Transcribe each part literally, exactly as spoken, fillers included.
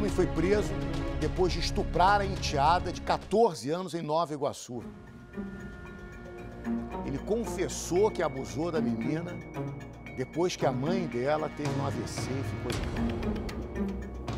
homem foi preso depois de estuprar a enteada de quatorze anos em Nova Iguaçu. Ele confessou que abusou da menina depois que a mãe dela teve um A V C e ficou em coma.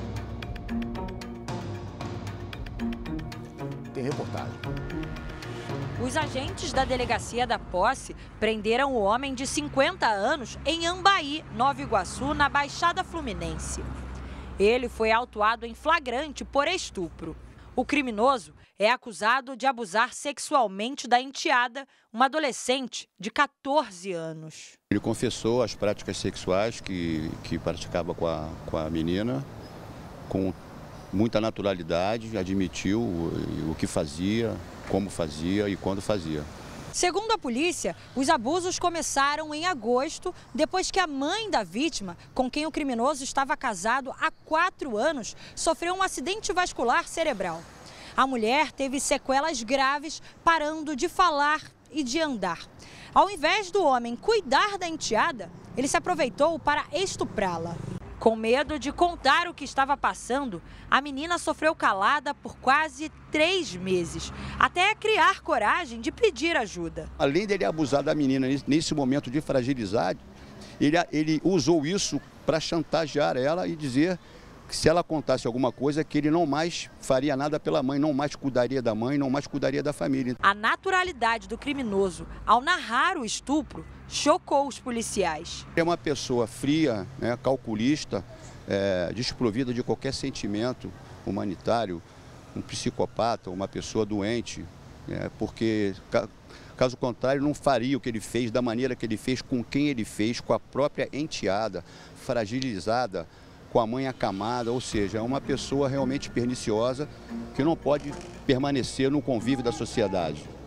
Tem reportagem. Os agentes da Delegacia da Posse prenderam o homem de cinquenta anos em Ambaí, Nova Iguaçu, na Baixada Fluminense. Ele foi autuado em flagrante por estupro. O criminoso é acusado de abusar sexualmente da enteada, uma adolescente de quatorze anos. Ele confessou as práticas sexuais que, que praticava com a, com a menina, com muita naturalidade, admitiu o, o que fazia, como fazia e quando fazia. Segundo a polícia, os abusos começaram em agosto, depois que a mãe da vítima, com quem o criminoso estava casado há quatro anos, sofreu um acidente vascular cerebral. A mulher teve sequelas graves, parando de falar e de andar. Ao invés do homem cuidar da enteada, ele se aproveitou para estuprá-la. Com medo de contar o que estava passando, a menina sofreu calada por quase três meses, até criar coragem de pedir ajuda. Além dele abusar da menina nesse momento de fragilidade, ele, ele usou isso para chantagear ela e dizer que se ela contasse alguma coisa, que ele não mais faria nada pela mãe, não mais cuidaria da mãe, não mais cuidaria da família. A naturalidade do criminoso ao narrar o estupro chocou os policiais. É uma pessoa fria, né, calculista, é, desprovida de qualquer sentimento humanitário, um psicopata, uma pessoa doente, é, porque caso contrário não faria o que ele fez, da maneira que ele fez, com quem ele fez, com a própria enteada, fragilizada, com a mãe acamada, ou seja, é uma pessoa realmente perniciosa que não pode permanecer no convívio da sociedade.